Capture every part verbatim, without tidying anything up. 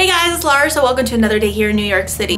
Hey guys, it's Laura, so welcome to another day here in New York City.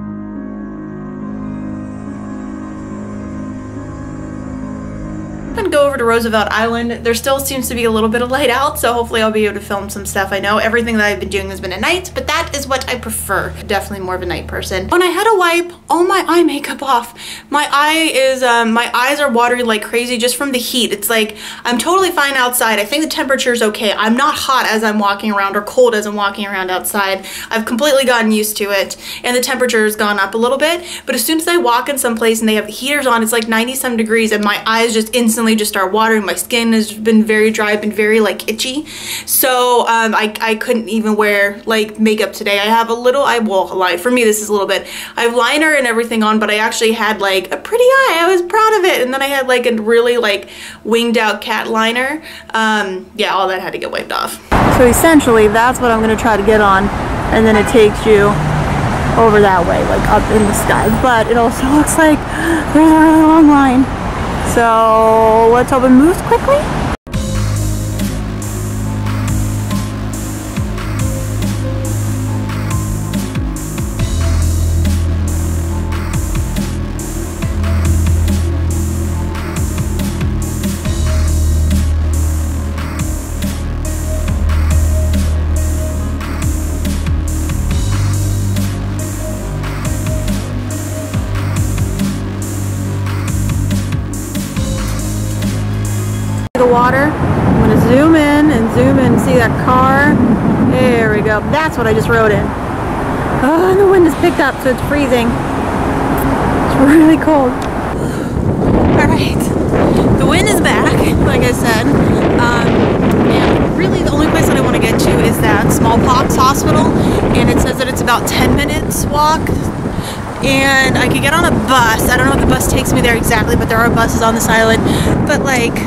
I'm gonna go over to Roosevelt Island. There still seems to be a little bit of light out, so hopefully I'll be able to film some stuff. I know everything that I've been doing has been at night, but that is what I prefer. Definitely more of a night person. When I had to wipe all my eye makeup off, my eye is, um, my eyes are watery like crazy just from the heat. It's like, I'm totally fine outside. I think the temperature is okay. I'm not hot as I'm walking around or cold as I'm walking around outside. I've completely gotten used to it, and the temperature has gone up a little bit, but as soon as I walk in some place and they have the heaters on, it's like ninety some degrees and my eyes just instantly just start watering. My skin has been very dry, been very like itchy, so um, I, I couldn't even wear like makeup today. I have a little, I will lie, for me this is a little bit, I have liner and everything on, but I actually had like a pretty eye. I was proud of it, and then I had like a really like winged out cat liner. Um, yeah, all that had to get wiped off. So essentially that's what I'm going to try to get on, and then it takes you over that way, like up in the sky, but it also looks like there's a really long line. So let's hope it moves quickly. The water. I'm going to zoom in and zoom in and see that car. There we go. That's what I just rode in. Oh, and the wind has picked up, so it's freezing. It's really cold. Alright. The wind is back, like I said. Um, and really the only place that I want to get to is that smallpox hospital. And it says that it's about ten minutes walk. And I could get on a bus. I don't know if the bus takes me there exactly, but there are buses on this island. But like,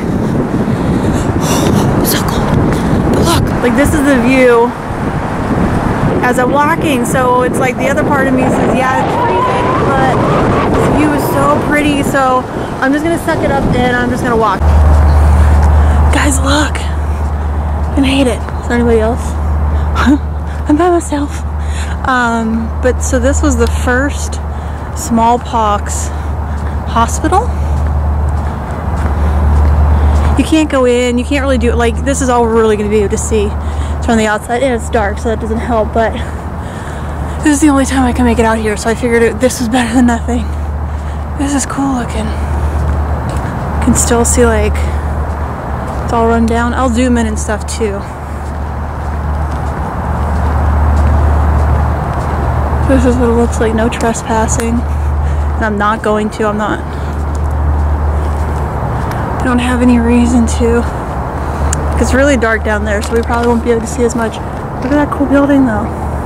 so cold. But look, like this is the view as I'm walking. So it's like the other part of me says, yeah, it's freezing, but this view is so pretty. So I'm just gonna suck it up and I'm just gonna walk. Guys, look. I'm gonna hate it. Is there anybody else? I'm by myself. Um, but so this was the first smallpox hospital. You can't go in, you can't really do it, like this is all we're really going to be able to see. It's from the outside and it's dark, so that doesn't help, but this is the only time I can make it out here, so I figured it, this was better than nothing. This is cool looking. You can still see like it's all run down. I'll zoom in and stuff too. This is what it looks like, no trespassing. And I'm not going to, I'm not. I don't have any reason to. It's really dark down there, so we probably won't be able to see as much. Look at that cool building though.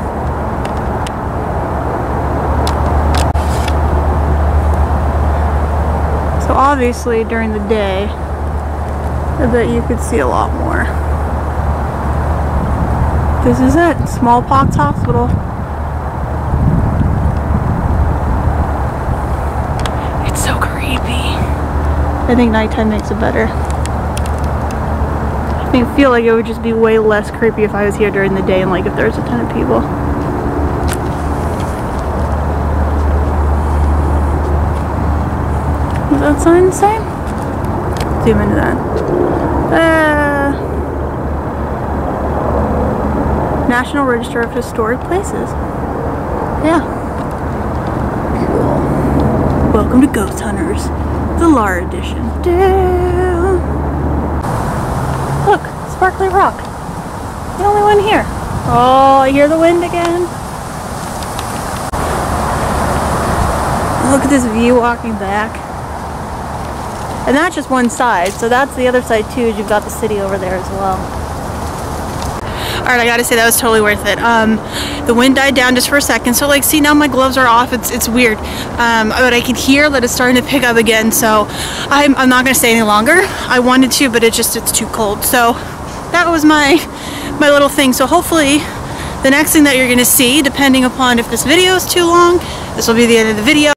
So obviously during the day, I bet you could see a lot more. This is it, Smallpox Hospital. It's so creepy. I think nighttime makes it better. I think, feel like it would just be way less creepy if I was here during the day and like if there's a ton of people. Is that sign the same? Zoom into that. Uh, National Register of Historic Places. Yeah. Cool. Welcome to Ghost Hunters. The Laura edition. Damn. Look, sparkly rock. The only one here. Oh, I hear the wind again. Look at this view walking back. And that's just one side, so that's the other side too, is you've got the city over there as well. Alright, I gotta say that was totally worth it. Um, the wind died down just for a second, so like, see, now my gloves are off. It's it's weird, um, but I can hear that it's starting to pick up again. So I'm I'm not gonna stay any longer. I wanted to, but it just it's too cold. So that was my my little thing. So hopefully, the next thing that you're gonna see, depending upon if this video is too long, this will be the end of the video.